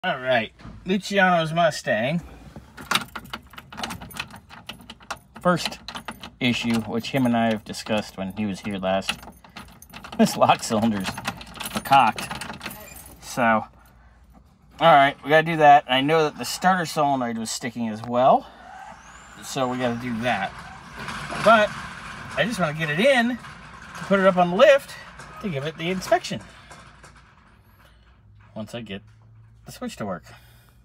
All right, Luciano's Mustang. First issue, which him and I have discussed when he was here last. This lock cylinder's cocked. So, all right, we gotta do that. I know that the starter solenoid was sticking as well, so we gotta do that. But I just want to get it in to put it up on the lift to give it the inspection once I get the switch to work.